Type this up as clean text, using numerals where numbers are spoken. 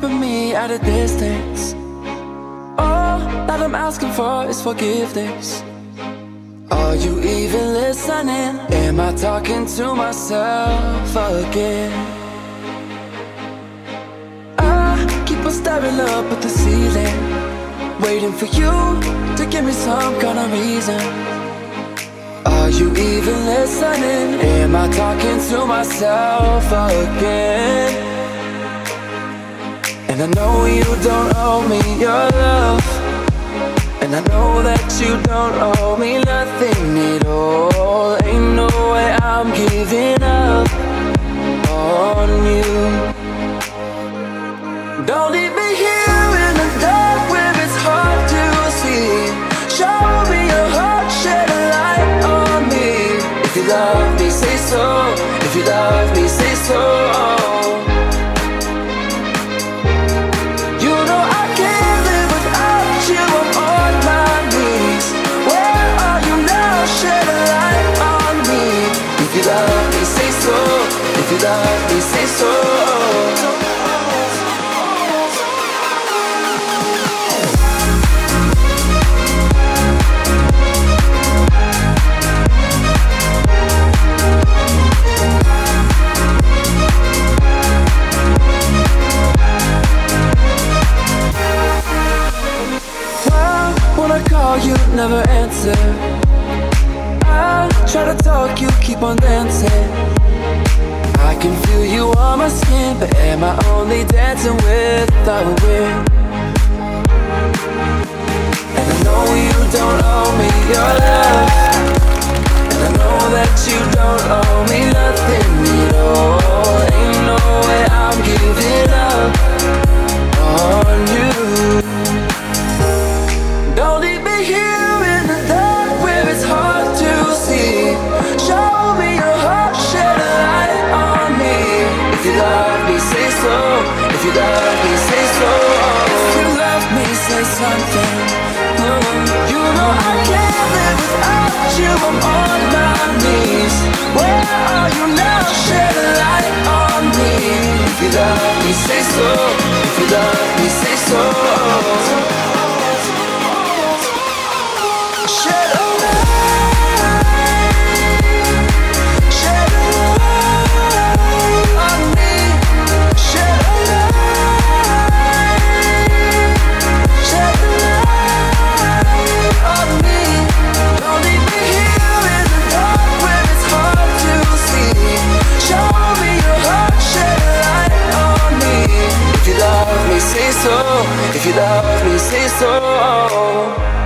keeping me at a distance. All that I'm asking for is forgiveness. Are you even listening? Am I talking to myself again? I keep on staring up at the ceiling, waiting for you to give me some kind of reason. Are you even listening? Am I talking to myself again? And I know you don't owe me your love, and I know that you don't owe me nothing at all. Ain't no way I'm giving up on you. Don't leave me here in the dark where it's hard to see. Show me your heart, shed a light on me. If you love me, say so. If you love me, say so. You know I can't live without you. I'm on my knees. Where are you now? Shed a light on me. If you love me, say so. If you love me, say so. You never answer. I try to talk, you keep on dancing. I can feel you on my skin, but am I only dancing with the wind? And I know you don't owe me your love, and I know that you don't owe me nothing at all. Ain't no way I'm giving up on you. Don't leave me here in the dark where it's hard to see. Show me your heart, shed a light on me. If you love me, say so. If you love me, say so. If you love me, say something. You know I can't live without you. I'm on my knees. Where are you now? Shed a light on me. If you love me, say so. If you love me, say so. If you love me, say so.